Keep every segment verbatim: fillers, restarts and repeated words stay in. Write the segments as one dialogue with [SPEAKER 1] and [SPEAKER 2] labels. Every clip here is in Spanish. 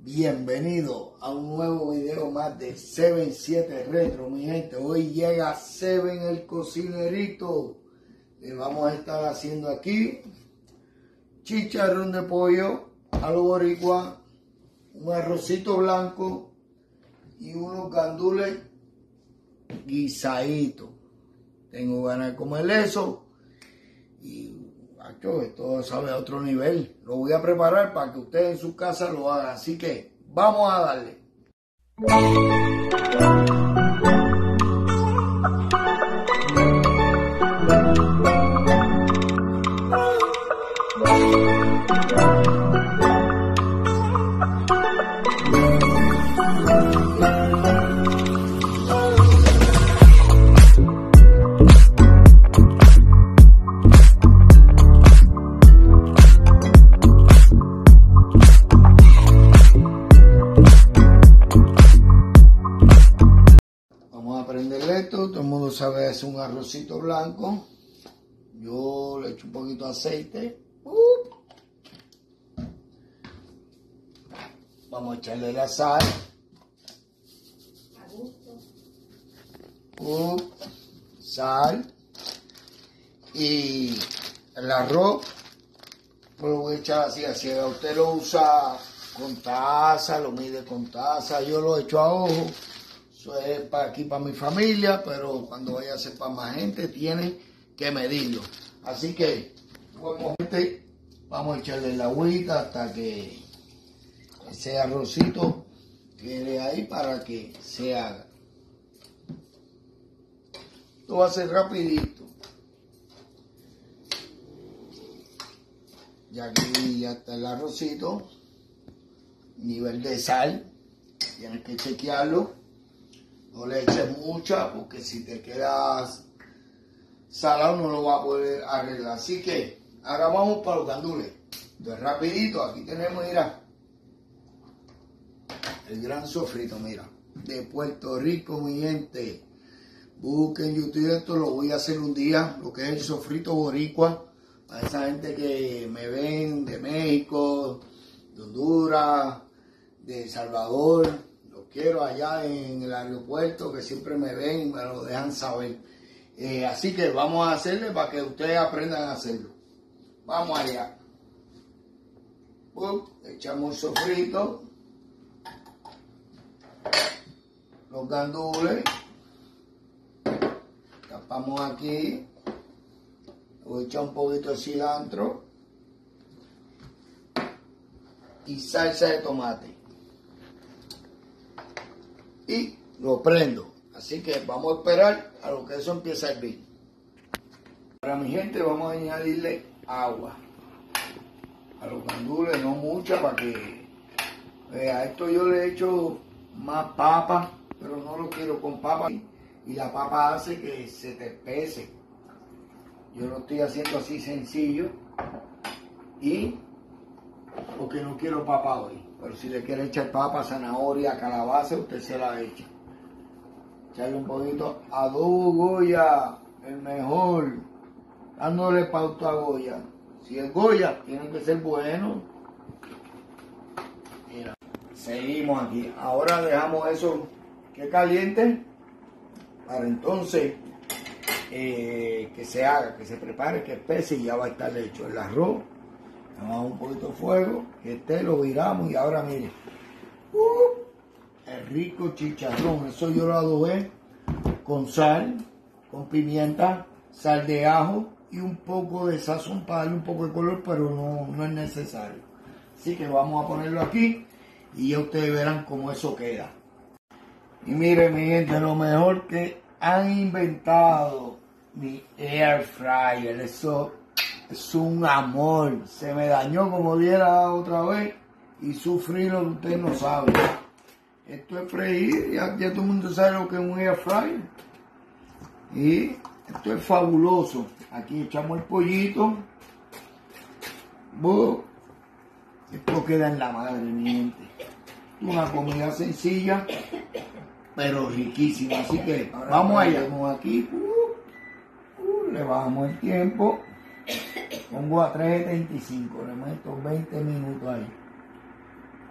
[SPEAKER 1] Bienvenido a un nuevo video más de Seven siete Retro, mi gente. Hoy llega Seven el cocinerito. Le vamos a estar haciendo aquí chicharrón de pollo a lo boricua, un arrocito blanco y unos gandules guisaditos. Tengo ganas de comer eso y macho, esto sabe a otro nivel. Lo voy a preparar para que ustedes en su casa lo hagan. Así que vamos a darle. Todo el mundo sabe hacer un arrocito blanco. Yo le echo un poquito de aceite. Uh. Vamos a echarle la sal. A gusto. Uh. Sal. Y el arroz pues lo voy a echar así, así. Usted lo usa con taza, lo mide con taza. Yo lo echo a ojo. Eso es para aquí, para mi familia, pero cuando vaya a ser para más gente, tiene que medirlo. Así que, bueno, gente, vamos a echarle la agüita hasta que ese arrocito quede ahí para que se haga. Esto va a ser rapidito. Ya aquí ya está el arrocito. Nivel de sal, tienes que chequearlo. No le eches mucha porque si te quedas salado no lo va a poder arreglar. Así que ahora vamos para los gandules. Entonces rapidito, aquí tenemos, mira, el gran sofrito, mira, de Puerto Rico, mi gente. Busquen YouTube esto, lo voy a hacer un día, lo que es el sofrito boricua. Para esa gente que me ven de México, de Honduras, de El Salvador. Quiero allá en el aeropuerto, que siempre me ven y me lo dejan saber. Eh, así que vamos a hacerle para que ustedes aprendan a hacerlo. Vamos allá. Uh, echamos el sofrito. Los gandules. Tapamos aquí. Voy a echar un poquito de cilantro. Y salsa de tomate. Y lo prendo. Así que vamos a esperar a lo que eso empiece a hervir. Para mi gente vamos a añadirle agua a los gandules, no mucha, para que eh, a esto yo le echo más papa, pero no lo quiero con papa y la papa hace que se te espese. Yo lo estoy haciendo así sencillo y porque no quiero papa hoy. Pero si le quiere echar papa, zanahoria, calabaza, usted se la echa. Echarle un poquito adobo Goya, el mejor. Dándole pauta a Goya. Si es Goya, tiene que ser bueno. Mira, seguimos aquí. Ahora dejamos eso que caliente. Para entonces eh, que se haga, que se prepare, que espese y ya va a estar hecho el arroz. Le damos un poquito de fuego, que este lo viramos y ahora mire, uh, el rico chicharrón, eso yo lo adobé con sal, con pimienta, sal de ajo y un poco de sazón para darle un poco de color, pero no, no es necesario. Así que vamos a ponerlo aquí y ya ustedes verán cómo eso queda. Y miren mi gente, lo mejor que han inventado, mi air fryer, eso es un amor. Se me dañó como diera otra vez y sufrí lo que usted no sabe. Esto es freír, ya, ya todo el mundo sabe lo que es un air fryer. Y esto es fabuloso. Aquí echamos el pollito. ¡Bum! Esto queda en la madre, mi gente. Una comida sencilla, pero riquísima. Así que ahora vamos allá. Vamos aquí. Uh, uh, le bajamos el tiempo. Pongo a tres setenta y cinco, le meto veinte minutos ahí.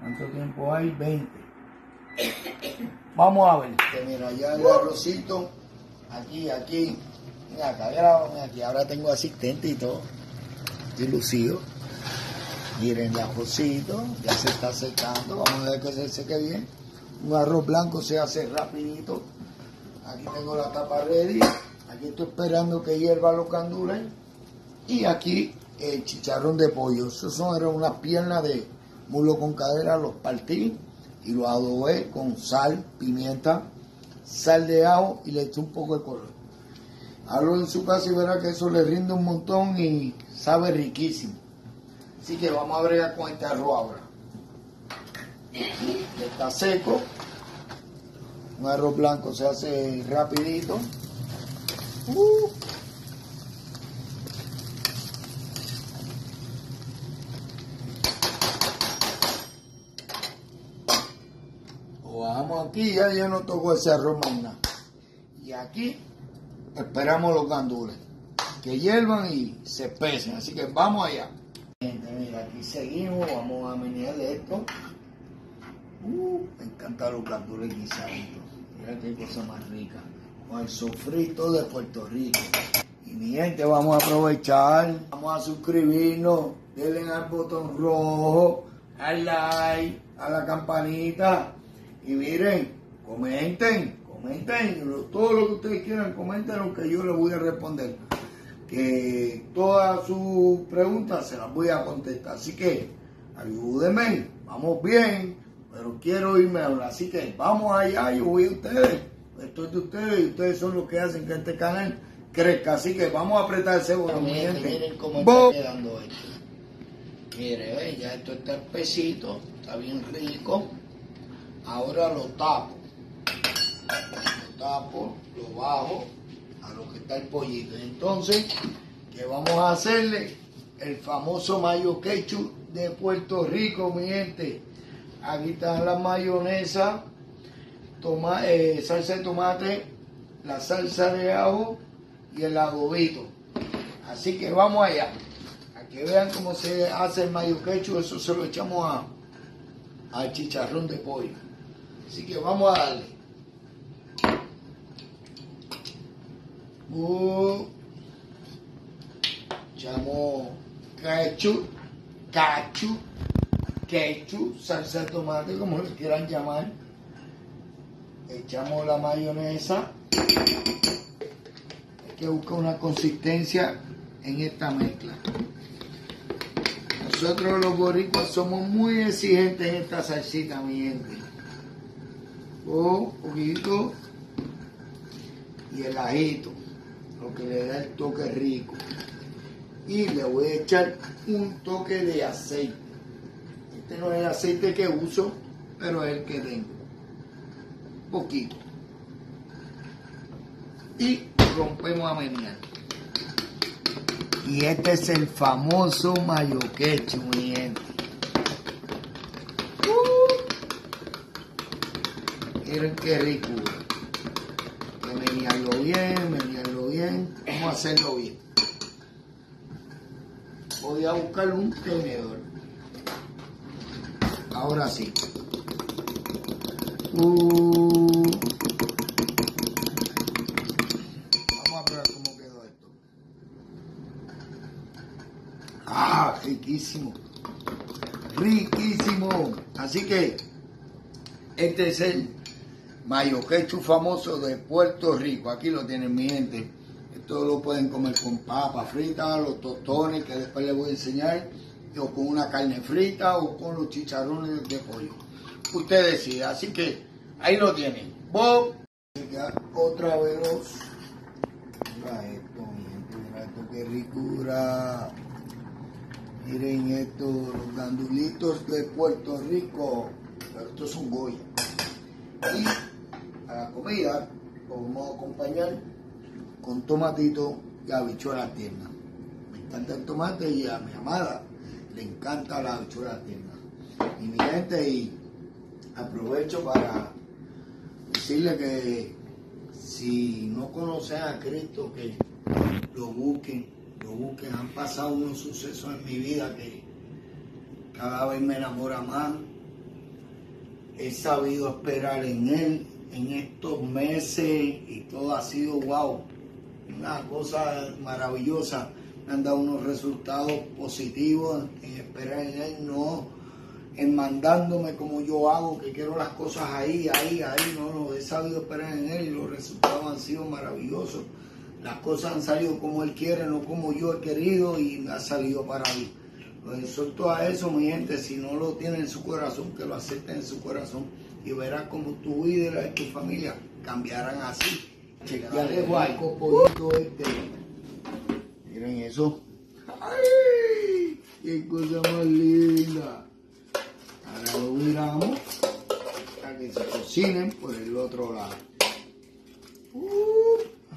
[SPEAKER 1] ¿Cuánto tiempo hay? veinte. Vamos a ver. Que mira, ya el arrocito. Aquí, aquí. Mira, acá grabame aquí. Ahora tengo asistente y todo. Estoy lucido. Miren el arrocito. Ya se está secando. Vamos a ver que se seque bien. Un arroz blanco se hace rapidito. Aquí tengo la tapa ready. Aquí estoy esperando que hierva los gandules. Y aquí el chicharrón de pollo. Esos son eran unas piernas de muslo con cadera. Los partí y los adobé con sal, pimienta, sal de ajo y le eché un poco de color. Hablo en su casa y verá que eso le rinde un montón y sabe riquísimo. Así que vamos a bregar con este arroz ahora. Está seco. Un arroz blanco se hace rapidito. Uh. Lo bajamos aquí, ya yo no toco ese arroz más nada. Y aquí esperamos los gandules que hiervan y se pesen. Así que vamos allá. Mira, aquí seguimos, vamos a menear esto. Uh, me encantan los gandules guisaditos. Mira qué cosa más rica. Con el sofrito de Puerto Rico. Y mi gente, vamos a aprovechar. Vamos a suscribirnos. Denle al botón rojo, al like, a la campanita. Y miren, comenten, comenten. Todo lo que ustedes quieran, comenten lo que yo les voy a responder. Que todas sus preguntas se las voy a contestar. Así que ayúdenme. Vamos bien. Pero quiero irme ahora, así que vamos allá, yo voy a ustedes, esto es de ustedes y ustedes son los que hacen que este canal crezca, así que vamos a apretar el cebo, mi gente. Miren cómo está quedando esto. Miren, ¿eh? Ya esto está espesito, está bien rico. Ahora lo tapo, lo tapo, lo bajo a lo que está el pollito. Entonces, que vamos a hacerle el famoso mayo ketchup de Puerto Rico, mi gente. Aquí está la mayonesa, toma, eh, salsa de tomate, la salsa de ajo y el adobito. Así que vamos allá. A que vean cómo se hace el mayo ketchup, eso se lo echamos a, al chicharrón de pollo. Así que vamos a darle. Uh, echamos ketchup, ketchup. Ketchup, salsa de tomate, como lo quieran llamar. Echamos la mayonesa. Hay que buscar una consistencia en esta mezcla. Nosotros los boricuas somos muy exigentes en esta salsita, mi gente. Un poquito. Y el ajito, lo que le da el toque rico. Y le voy a echar un toque de aceite. Este no es el aceite que uso, pero es el que tengo. Poquito. Y rompemos a menear. Y este es el famoso mayo ketchup, mi gente. Uh, miren qué ricura. Hay que menearlo bien, menearlo bien. Vamos a hacerlo bien. Voy a buscar un tenedor. Ahora sí. Uh, vamos a probar cómo quedó esto. Ah, riquísimo. Riquísimo. Así que este es el mayo ketchup famoso de Puerto Rico. Aquí lo tienen, mi gente. Esto lo pueden comer con papas fritas, los tostones que después les voy a enseñar, o con una carne frita o con los chicharrones de pollo. Usted decide. Así que ahí lo tienen. Bob. Otra vez los. Mira esto, mi gente. Mira esto, qué ricura. Miren esto, los gandulitos de Puerto Rico. Pero estos son Goya. Y a la comida lo vamos a acompañar con tomatito y habichuelas tiernas. Me encanta el tomate y a mi amada le encanta la habichuela tierna. Y mi gente, y aprovecho para decirle que si no conocen a Cristo, que lo busquen, lo busquen. Han pasado unos sucesos en mi vida que cada vez me enamora más he sabido esperar en él en estos meses y todo ha sido wow, una cosa maravillosa. Me han dado unos resultados positivos en esperar en él, no en mandándome como yo hago, que quiero las cosas ahí, ahí, ahí. No, no, he sabido esperar en él y los resultados han sido maravillosos. Las cosas han salido como él quiere, no como yo he querido, y me ha salido para mí. Los exhorto a eso, mi gente. Si no lo tienen en su corazón, que lo acepten en su corazón, y verás como tu vida y la de tu familia cambiarán así. Ya dejo al copollito este. Miren eso. ¡Ay! ¡Qué cosa más linda! Ahora lo viramos para que se cocinen por el otro lado. Uh,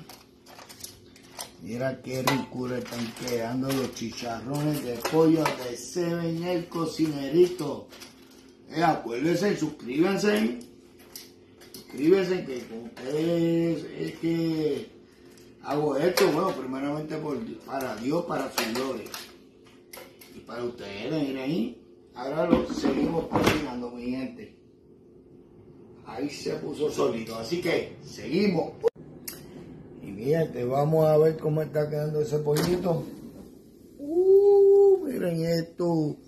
[SPEAKER 1] mira qué ricura están quedando los chicharrones de pollo de Seven el Cocinerito. Eh, acuérdense, suscríbanse. Suscríbanse, que con ustedes es que hago esto. Bueno, primeramente por, para Dios, para su gloria. Y para ustedes, miren ahí. Ahora lo seguimos cocinando, mi gente. Ahí se puso solito. Así que seguimos. Y mi gente, vamos a ver cómo está quedando ese pollito. Uh, miren esto.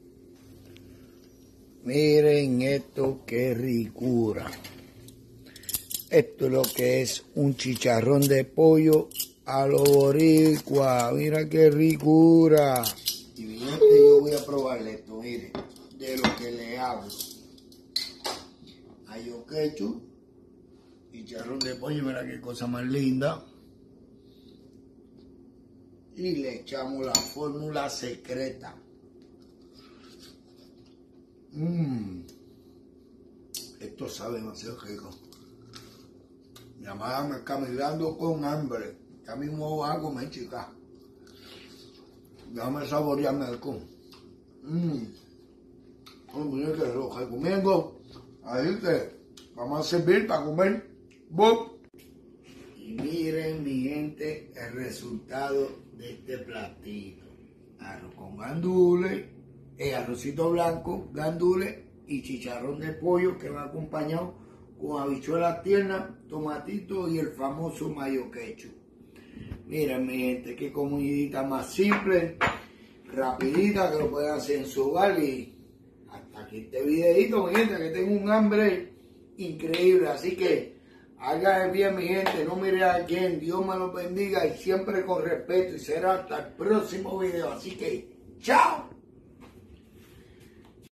[SPEAKER 1] Miren esto, qué ricura. Esto es lo que es un chicharrón de pollo a lo boricua. Mira qué ricura. Y mi gente, yo voy a probarle esto, miren, de lo que le hago. Ayo ketchup, chicharrón de pollo, mira qué cosa más linda. Y le echamos la fórmula secreta. Mmm. Esto sabe demasiado rico. Mi amada me está mirando con hambre. Ya mismo voy a comer, chica. Déjame saborearme algo. Mmm. Oh, mira que lo recomiendo. Ahí que vamos a servir para comer. ¡Bum! Y miren, mi gente, el resultado de este platito. Arroz con gandules, el arrocito blanco, gandules y chicharrón de pollo que va acompañado con habichuelas tiernas, tomatito y el famoso mayo ketchup. Miren, mi gente, qué comidita más simple, rapidita, que lo pueden hacer en su hogar. Y hasta aquí este videito, mi gente, que tengo un hambre increíble. Así que hagan bien, mi gente, no mire a quién. Dios me los bendiga y siempre con respeto. Y será hasta el próximo video. Así que, ¡chao!